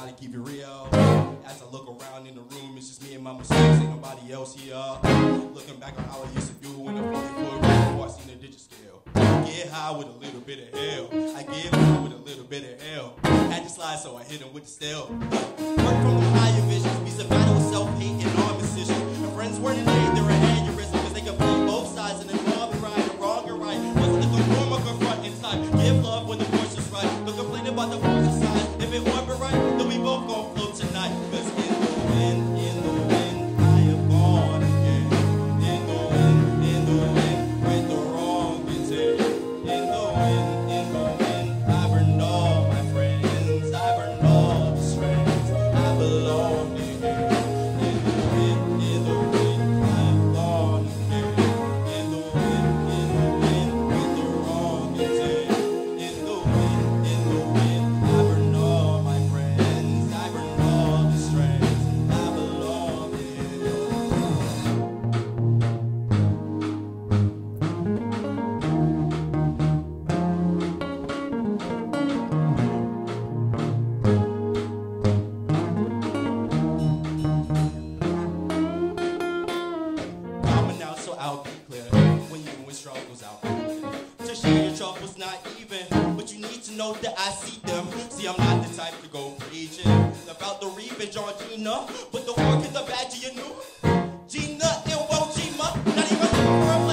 gotta keep it real. As I look around in the room, it's just me and my mistakes, ain't nobody else here. Looking back on how I used to do when the 40-foot before I seen the digit scale. Get high with a little bit of hell. I get high with a little bit of hell. Had to slide, so I hit him with the steel. Work from the higher visions, we survive with self-hate and arm decisions. My friends weren't in aid, they were aneurysm, because they could play both sides and involve and right or wrong and right. Wasn't the conform or confront in time. Give love when the force is right. Don't complain about the force side. If it weren't right, then we both gon' float tonight. Cause in the wind, I am gone again. In the wind, with the wrong intent. In the wind, I burned all my friends. I burned all the strands. I belong again. In the wind, I'm gone again. In the wind, with the wrong intent. In the wind, I burned all my friends. I burned all the strands. I belong again. Coming out so I'll be clear. When you win struggles out. To share your troubles not even. But you need to know that I see them. See, I'm not the type to go preaching about the revenge on Gina. But the work is the badge you knew. Gina, it won't Gina. Not even for a